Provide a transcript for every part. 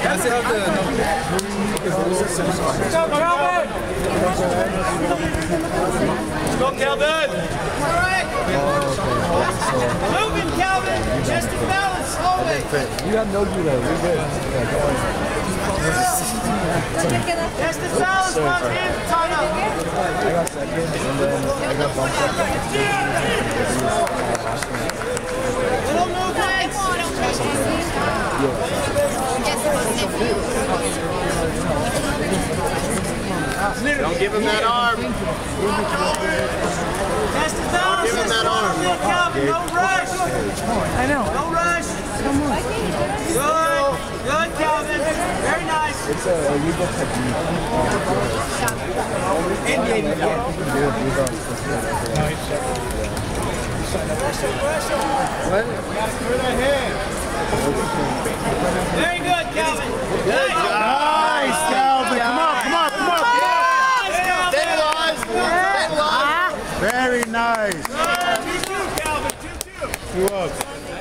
Go, Calvin! All right! Moving, Calvin! Just in balance, slowly! You got no judo, you're good. Just in balance, one hand tied up! I got second, and then I got bumped up. Little movements! Don't give him that arm. Just in balance, Give him that arm. Calvin, no rush! I know. No rush! Good! Good, Calvin! Very nice! It's a legal technique. Very good, Calvin! Good job. Nice, Calvin. Come on. Stabilize! Stabilize. Very nice. 2-2, Calvin, 2-2. 2 up.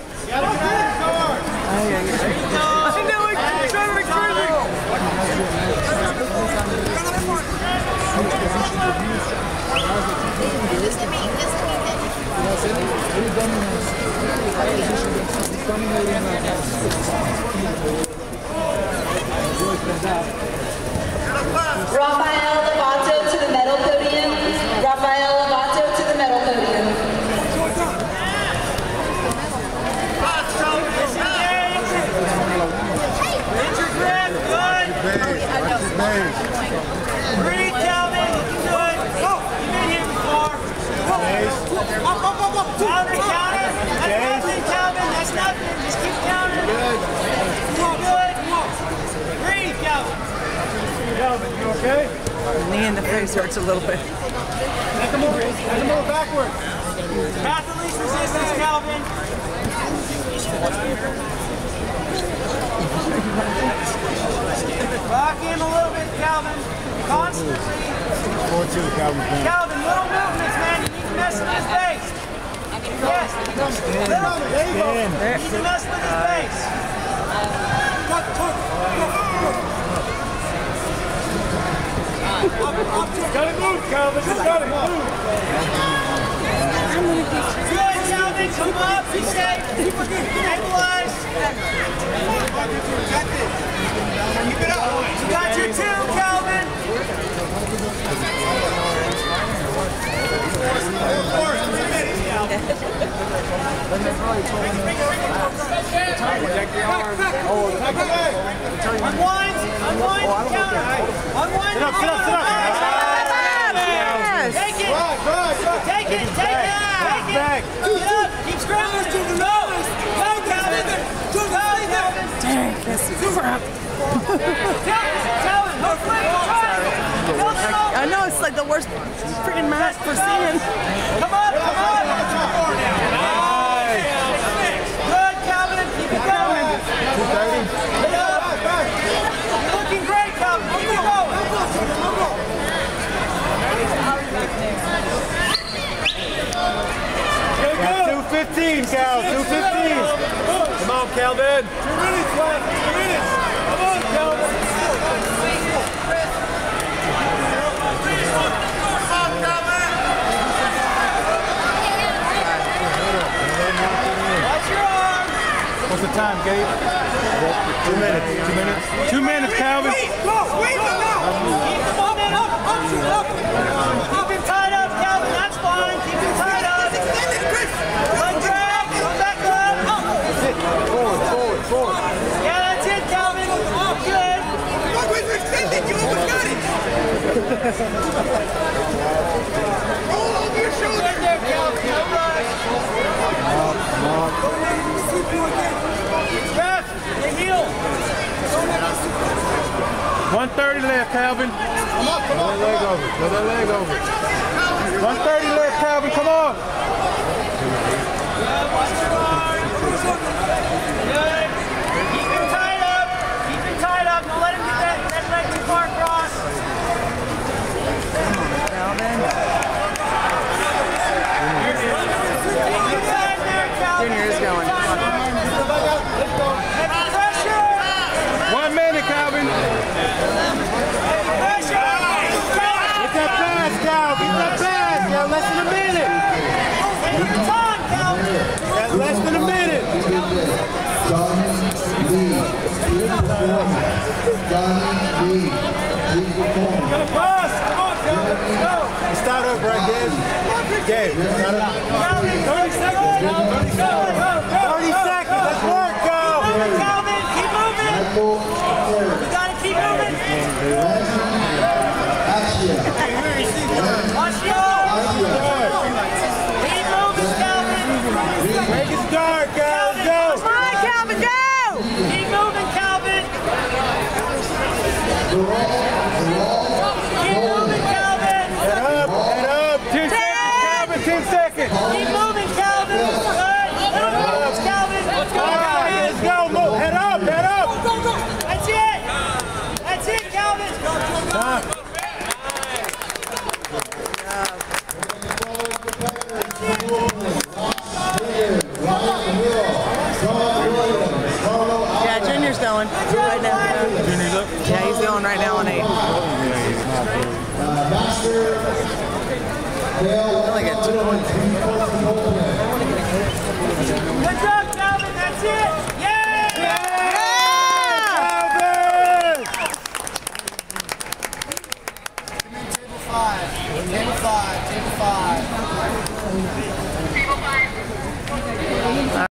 Rafael Lovato to the medal podium. Rafael Lovato to the medal podium. Breathe, Calvin. Good. You've been here before. Counter. That's nothing, Calvin. That's nothing. Just keep counting. Good. Breathe, Calvin. Calvin, you okay? Knee in the face hurts a little bit. Make a move backward. Path of least resistance, Calvin. Lock in a little bit, Calvin. Constantly. 4-2, Calvin. Calvin, little movements, man. You need to mess with his base. Yes. Little. There you go. You need to mess with his base. Gotta move, Calvin. Just gotta move. Good, Calvin. Come up. Be safe. Stabilize. Keep it up. You got your 2, Calvin. Unwind, counter. Unwind. Sit up. Yes. Take it. Get up. Keep scrambling. Go, Calvin. Go, Calvin. Dang, this is crap. Calvin, no flame. I know, it's like the worst freaking match for seeing. Come on. Good, Calvin. Keep it going. 230. Get up. You're looking great, Calvin. Keep it going. Got 215, Cal. 215. Come on, Calvin. 2 minutes left. 2 minutes. Come on, Calvin. Watch your arm. What's the time, Gabe? 2 minutes. 2 minutes. 2 minutes, Calvin. Keep the moment up. Keep him tied up, Calvin. That's fine. Keep him tied up. Leg drag. Go back up. Forward. Yeah, that's it, Calvin. Good. Roll over your shoulder. Get there, Calvin. No rush. Ref, the heel. 130 left, Calvin. Come on. Throw that leg over. 130 left, Calvin. Come on. Watch your arm. Good. Keep him tied up. Don't let him get that leg too far across. Calvin. Junior is going. Heavy pressure. 1 minute, less than a minute. Take your time, Calvin. That's less than a minute. Pass! Come on, Calvin. Let's go. Start up right there. Gabe, start up. Calvin, 30 seconds. 30 seconds. Let's work, Cal. Calvin, keep moving. You gotta keep moving. Watch go. Keep moving, Calvin. Make it start, Cal. Let's go. Come on, Calvin, go! Keep moving, Calvin. Keep moving, Calvin. Head up, head up. 10 seconds, Calvin, 10 seconds. Keep moving, Calvin. Good. Little moves, Calvin. Let's go, All right, Calvin. let's go. Move. Head up, head up. That's it. That's it, Calvin. Yeah, Junior's going right now. Junior's up. Yeah, he's going right now on 8. Only got 2 points. Good job, Calvin. That's it. Yeah.